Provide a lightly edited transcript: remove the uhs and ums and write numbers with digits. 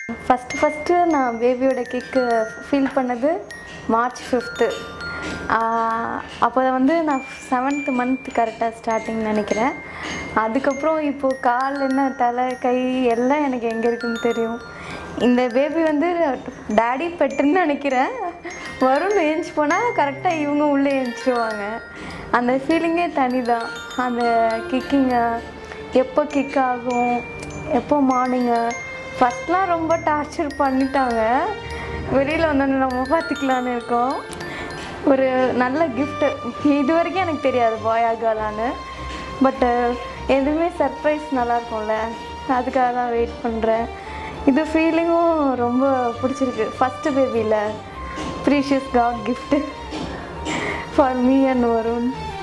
First நான் பேபியோட கேக்கு feel பண்ணது மார்ச் 5th. அப்போ வந்து நான் 7th month கரெக்டாக ஸ்டார்டிங் நினைக்கிறேன். அதுக்கப்புறம் இப்போது கால் என்ன தலை கை எல்லாம் எனக்கு எங்கே இருக்குன்னு தெரியும். இந்த பேபி வந்து டேடி பெட்டுன்னு நினைக்கிறேன். வருண் ஏஞ்சி போனால் கரெக்டாக இவங்க உள்ளே ஏஞ்சிடுவாங்க. அந்த ஃபீலிங்கே தனி தான். அந்த கிக்கிங்க எப்போ கிக் ஆகும், எப்போ மார்னிங்கு ஃபஸ்ட்லாம் ரொம்ப டார்ச்சர் பண்ணிட்டாங்க. வெளியில் வந்தோன்னு நம்ம பார்த்துக்கலான்னு இருக்கோம். ஒரு நல்ல கிஃப்ட்டு. இது வரைக்கும் எனக்கு தெரியாது பாயா கேர்ளான்னு. பட்டு எதுவுமே சர்ப்ரைஸ் நல்லாயிருக்கும்ல, அதுக்காக தான் வெயிட் பண்ணுறேன். இது ஃபீலிங்கும் ரொம்ப பிடிச்சிருக்கு. ஃபஸ்ட்டு பேபியில் precious god gift for me and Varun.